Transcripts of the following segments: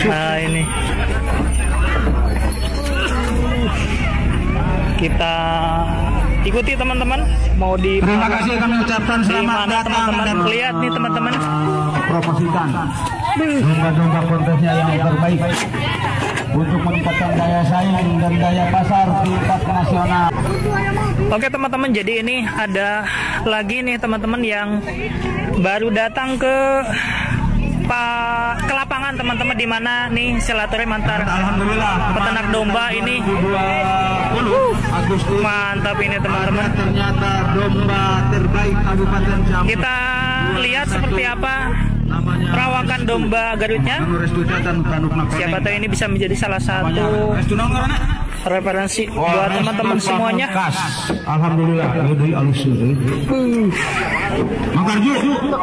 Nah ini kita ikuti teman-teman, mau di terima kasih kami ucapkan selamat datang teman-teman. Lihat nih teman-teman, promosikan domba-domba kontesnya yang terbaik untuk meningkatkan daya saing dan daya pasar tingkat nasional. Oke teman-teman, jadi ini ada lagi nih teman-teman yang baru datang ke lapangan teman-teman, di mana nih silaturahmi antar peternak domba ini. Mantap ini teman-teman. Ternyata domba terbaik Kabupaten Jambi. Kita lihat seperti apa perawakan domba Garutnya. Siapa tahu ini bisa menjadi salah satu referensi buat teman-teman semuanya. Alhamdulillah. Makarju.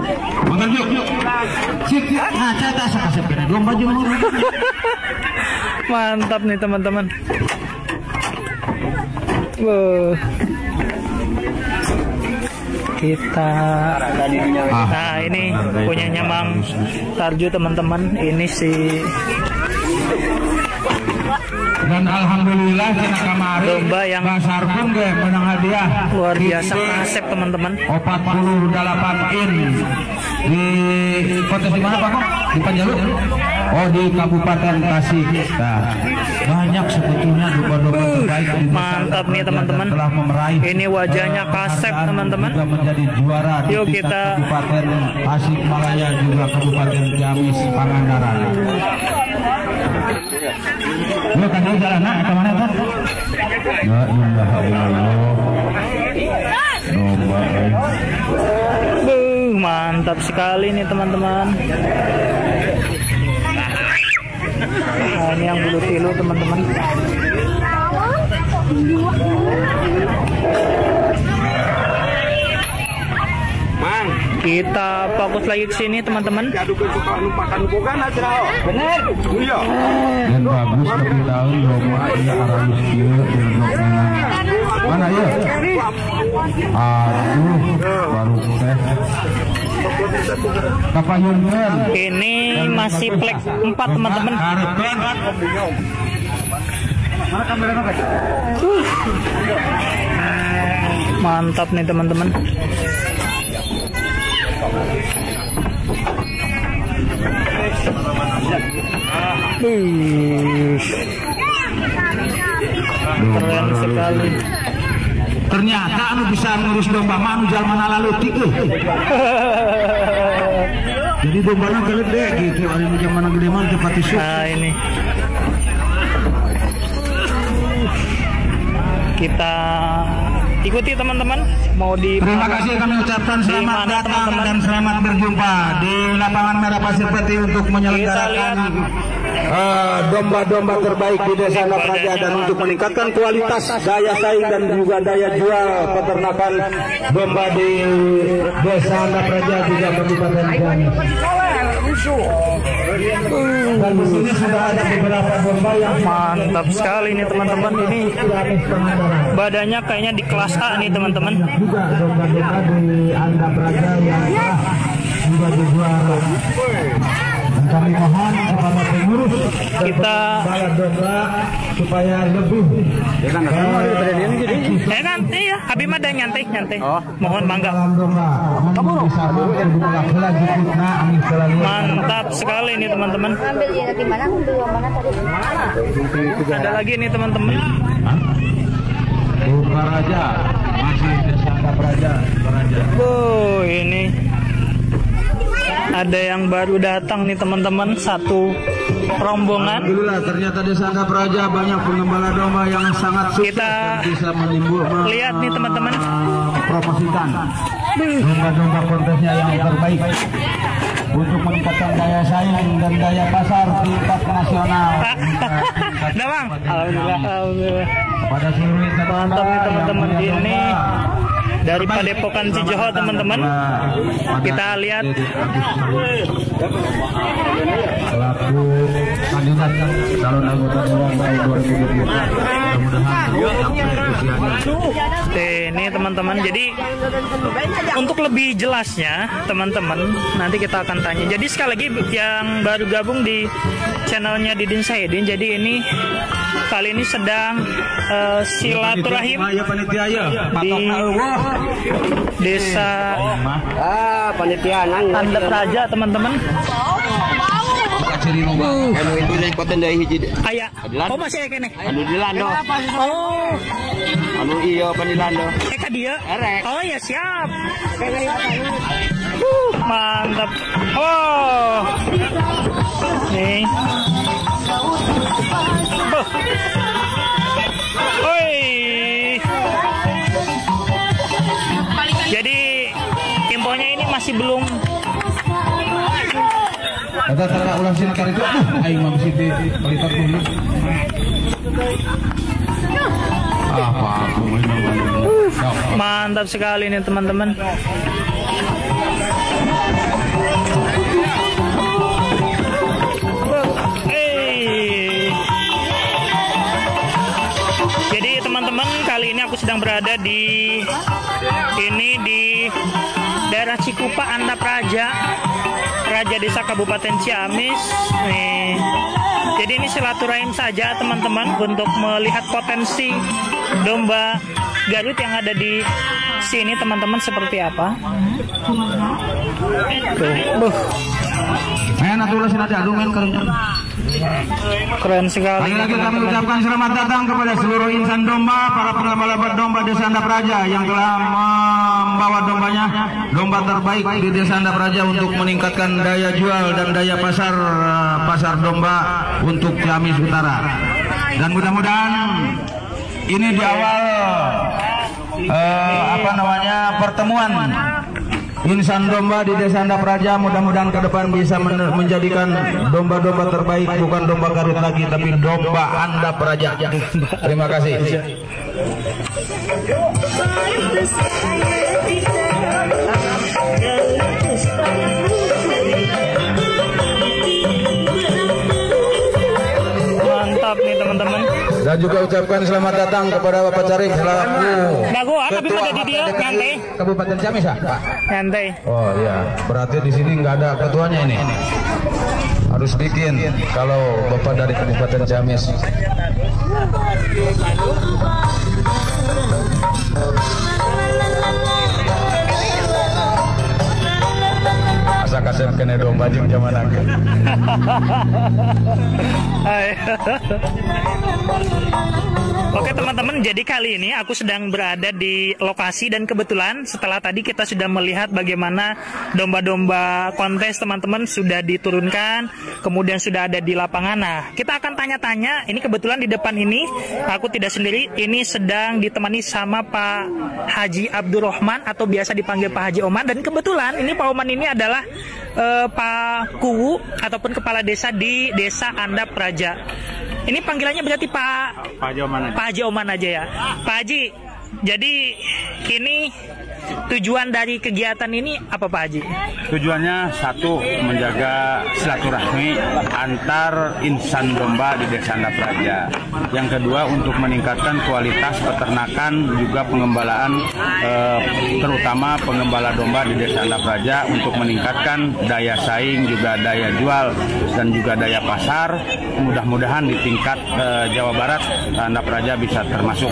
Mantap nih teman-teman. Kita nah ini punyanya Mang Tarju teman-teman, ini si dan alhamdulillah kita kemarin domba yang pasar pun menang hadiah luar biasa kasep teman-teman, 48 in di kontes di mana Pak? Di Panjalu? Oh di Kabupaten Tasik. Nah, banyak sebetulnya domba-domba terbaik di mantap nih teman-teman. Ini wajahnya kasep teman-teman. Juga menjadi juara di yuk kita Kabupaten Tasik Malaya juga Kabupaten Ciamis Pangandaran. Lu kan dia jalan nak ke mana kan? Ya indah Allah. Domba. Mantap sekali nih teman-teman. Nah, ini yang bulu tilu teman-teman. Kita fokus lagi ke sini teman-teman. Bener. Iya. Dan bagus tapi tahun domba ini harus dia mana ya? Aduh, baru teh. Kapayunkeun. Ini masih plek 4 teman-teman. Mantap nih teman-teman. Keren sekali. Ternyata anu bisa ngurus domba mah anu jalmana lalu tieuh. Jadi dombana gede gitu, anu jalmana gede mah cepat isu. Nah ini kita ikuti teman-teman, mau di terima kasih kami ucapkan selamat datang dan selamat berjumpa di lapangan Merah Pasir Putih untuk menyelenggarakan domba-domba terbaik di Desa Andapraja dan untuk meningkatkan kualitas daya saing dan juga daya jual peternakan domba di Desa Andapraja juga Kabupaten Jambi. Dan di sini sudah ada beberapa domba yang mantap sekali nih teman-teman. Ini badannya kayaknya di kelas A nih teman-teman. Juga domba-domba di Andapraja yang juga dijual. Kami mohon kepada pengurus kita domba supaya lebih nanti ya habis ada nyantai. Mohon mangga. Mantap sekali nih teman-teman. Ada lagi nih teman-teman. Praja masih Desa Praja. Ini ada yang baru datang nih teman-teman, satu rombongan. Alhamdulillah, ternyata Desa Praja banyak pengembala domba yang sangat sukses. Kita bisa menimbulkan lihat nih teman-teman, promosikan domba-domba kontesnya yang terbaik untuk meningkatkan daya saing dan daya pasar tingkat nasional. Nah bang, alhamdulillah. Pada seluruh mantap nih teman-teman, ini dari Padepokan Cijoho teman-teman. Kita lihat selaku kandidat calon anggota Dewan 2024. Ini teman-teman, jadi untuk lebih jelasnya teman-teman nanti kita akan tanya. Jadi sekali lagi yang baru gabung di channelnya Didin Saidin, jadi ini kali ini sedang silaturahim di desa Handap Raja teman-teman. Anu itu nih konten dari hiji. Aya. Oh masih aya keneh. Anu di Lando. Oh. Anu iya pan di Lando. Ka dieu? Erek. Oh ya siap. Mantap. Oh. Nih. Oi. Jadi infonya ini masih belum. Kata ulah sini kali itu, aing mah mesti dilipat dulu. Mantap sekali nih teman-teman. Jadi teman-teman, kali ini aku sedang berada di daerah Cikupa, Handap Raja Desa Kabupaten Ciamis. Nih. Jadi ini silaturahim saja teman-teman untuk melihat potensi domba Garut yang ada di sini teman-teman seperti apa. Tuh. Keren sekali. Lagi-lagi kami ucapkan selamat datang kepada seluruh insan domba, para pengembala domba Desa Handap Raja yang telah membawa dombanya, domba terbaik di Desa Handap Raja untuk meningkatkan daya jual dan daya pasar domba untuk Ciamis Utara. Dan mudah-mudahan ini di awal pertemuan insan domba di Desa Handap Raja. Mudah-mudahan ke depan bisa menjadikan domba-domba terbaik, bukan domba Garut lagi tapi domba Handap Raja. Terima kasih. Mantap nih teman-teman. Dan juga ucapkan selamat datang kepada Bapak Carif selaku Ketua DPRD Kabupaten Ciamis, Pak. Nyantai. Oh iya, berarti di sini nggak ada ketuanya ini. Harus bikin kalau Bapak dari Kabupaten Ciamis. Asa kasep kena domba jeung zaman akhir. Oke teman-teman, jadi kali ini aku sedang berada di lokasi dan kebetulan setelah tadi kita sudah melihat bagaimana domba-domba kontes teman-teman sudah diturunkan, kemudian sudah ada di lapangan. Nah, kita akan tanya-tanya. Ini kebetulan di depan ini aku tidak sendiri, ini sedang ditemani sama Pak Haji Abdurrahman atau biasa dipanggil Pak Haji Oman, dan kebetulan ini Pak Oman ini adalah Pak Kuwu ataupun kepala desa di Desa Handap Raja. Ini panggilannya berarti Pak Haji Oman aja ya. Pak Haji, jadi ini tujuan dari kegiatan ini apa Pak Haji? Tujuannya satu, menjaga silaturahmi antar insan domba di Desa Handap Raja. Yang kedua, untuk meningkatkan kualitas peternakan juga pengembalaan, terutama pengembala domba di Desa Handap Raja untuk meningkatkan daya saing, juga daya jual dan juga daya pasar. Mudah-mudahan di tingkat Jawa Barat Handap Raja bisa termasuk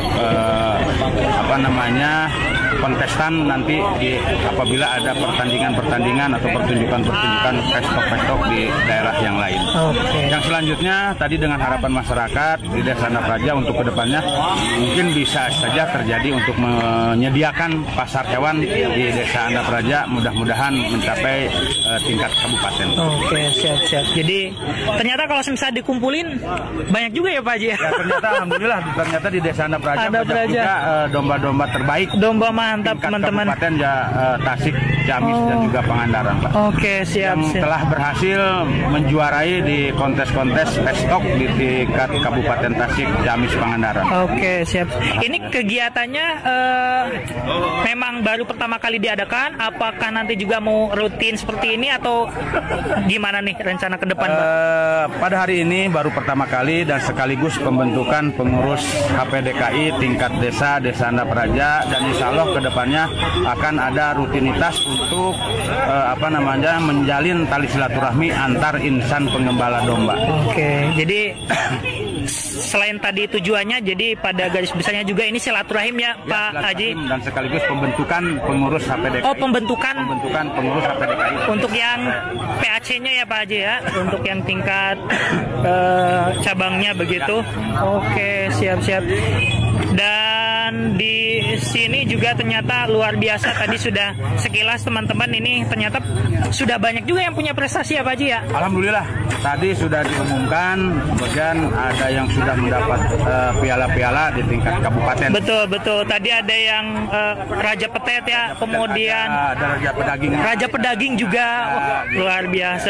kontestan nanti apabila ada pertandingan atau pertunjukan pestok di daerah yang lain. Okay. Yang selanjutnya tadi dengan harapan masyarakat di Desa Handap Raja untuk kedepannya mungkin bisa saja terjadi untuk menyediakan pasar hewan di Desa Handap Raja, mudah-mudahan mencapai tingkat kabupaten. Oke, siap-siap. Jadi ternyata kalau misalnya dikumpulin banyak juga ya Pak Haji. Ya, ternyata alhamdulillah ternyata di Desa Handap Raja banyak juga domba-domba terbaik. Domba mantap teman-teman. teman-teman. Kabupaten Tasik, Ciamis dan juga Pangandaran, Pak. Oke, siap. Yang telah berhasil menjuarai di kontes-kontes pestok di tingkat Kabupaten Tasik, Ciamis, Pangandaran. Oke, siap. Ini kegiatannya memang baru pertama kali diadakan. Apakah nanti juga mau rutin seperti ini atau gimana nih rencana ke depan, Pak? Pada hari ini baru pertama kali dan sekaligus pembentukan pengurus HPDKI tingkat desa Desanda Praja, dan insya Allah kedepannya akan ada rutinitas untuk menjalin tali silaturahmi antar insan pengembala domba. Oke, jadi selain tadi tujuannya, jadi pada garis besarnya juga ini silaturahim ya, Pak Haji. Dan sekaligus pembentukan pengurus HPDKI. Oh, pembentukan pengurus HPDKI. untuk yang PAC-nya ya, Pak Haji ya, untuk yang tingkat cabangnya begitu. Oke, siap-siap. Dan di sini juga ternyata luar biasa, tadi sudah sekilas teman-teman, ini ternyata sudah banyak juga yang punya prestasi ya, Pak Haji ya. Alhamdulillah, tadi sudah diumumkan, kemudian ada yang sudah mendapat piala-piala di tingkat kabupaten. Betul. Tadi ada yang Raja Petet ya, kemudian ada Raja Pedaging juga. Luar biasa.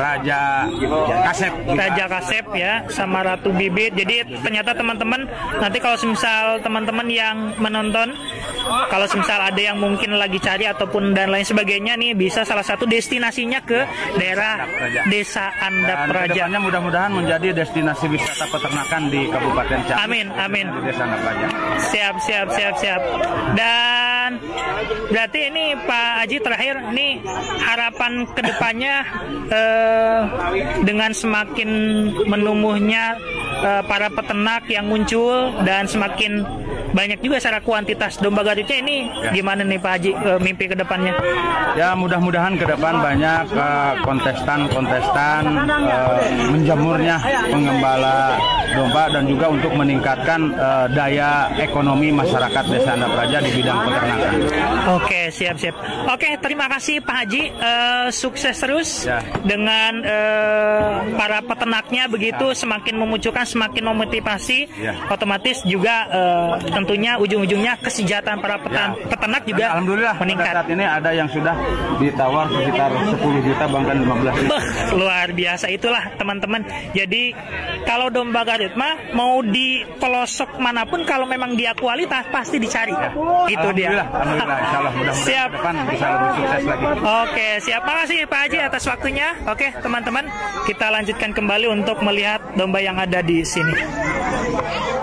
Raja Kasep ya, sama Ratu Bibit. Jadi ternyata teman-teman, nanti kalau misal teman-teman yang menonton, kalau misal ada yang mungkin lagi cari ataupun dan lain sebagainya nih, bisa salah satu destinasinya ke daerah Desa Andap Praja. Kedepannya mudah-mudahan menjadi destinasi wisata peternakan di Kabupaten Ciamis. Amin. Di Desa Andap Praja. Siap. Dan berarti ini Pak Haji terakhir, nih harapan kedepannya dengan semakin menumbuhnya para peternak yang muncul dan semakin banyak juga secara kuantitas domba Garutnya ini, gimana nih Pak Haji mimpi ke depannya? Ya, mudah-mudahan ke depan banyak kontestan menjamurnya pengembala domba dan juga untuk meningkatkan daya ekonomi masyarakat Desa Andap Praja di bidang peternakan. Oke, siap. Oke, terima kasih Pak Haji, sukses terus dengan para peternaknya begitu, semakin memunculkan, semakin memotivasi, otomatis juga tentunya ujung-ujungnya kesejahteraan para peternak juga alhamdulillah meningkat. Saat ini ada yang sudah ditawar sekitar 10 juta bahkan 15 juta. Luar biasa, itulah teman-teman. Jadi kalau domba Garut mah mau di pelosok manapun, kalau memang dia kualitas pasti dicari. Itu dia. Alhamdulillah, insyaallah mudah-mudahan depan bisa lebih sukses lagi. Oke, siap. Makasih Pak Haji atas waktunya. Oke, teman-teman, kita lanjutkan kembali untuk melihat domba yang ada di sini.